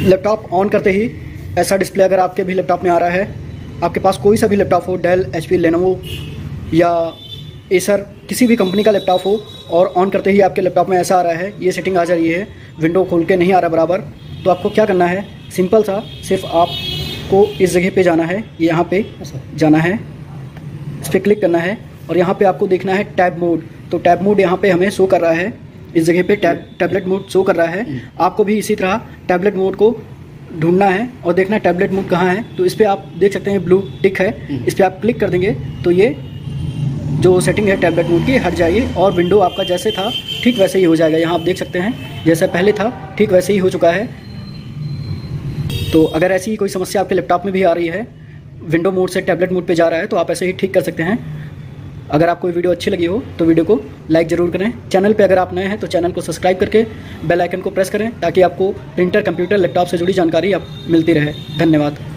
Laptop on करते ही ऐसा display अगर आपके भी लैपटॉप में आ रहा है, आपके पास कोई सा भी लैपटॉप हो, डेल, HP, लेनोवो या एसर, किसी भी कंपनी का लैपटॉप हो और ऑन करते ही आपके लैपटॉप में ऐसा आ रहा है, ये सेटिंग आ जा रही है, विंडो खोल के नहीं आ रहा बराबर, तो आपको क्या करना है, सिंपल सा, सिर्फ आपको इस जगह पे जाना है, यहाँ पे जाना है, इस पर क्लिक करना है और यहाँ पे आपको देखना है टैब मोड। तो टैब मोड यहाँ पे हमें शो कर रहा है, इस जगह पे टैबलेट मोड शो कर रहा है। आपको भी इसी तरह टैबलेट मोड को ढूंढना है और देखना है टैबलेट मोड कहाँ है। तो इस पर आप देख सकते हैं ब्लू टिक है, इस पर आप क्लिक कर देंगे तो ये जो सेटिंग है टैबलेट मोड की हट जाएगी और विंडो आपका जैसे था ठीक वैसे ही हो जाएगा। यहाँ आप देख सकते हैं जैसा पहले था ठीक वैसे ही हो चुका है। तो अगर ऐसी कोई समस्या आपके लैपटॉप में भी आ रही है, विंडो मोड से टैबलेट मोड पे जा रहा है, तो आप ऐसे ही ठीक कर सकते हैं। अगर आपको वीडियो अच्छी लगी हो तो वीडियो को लाइक ज़रूर करें। चैनल पे अगर आप नए हैं तो चैनल को सब्सक्राइब करके बेल आइकन को प्रेस करें ताकि आपको प्रिंटर, कंप्यूटर, लैपटॉप से जुड़ी जानकारी आप मिलती रहे। धन्यवाद।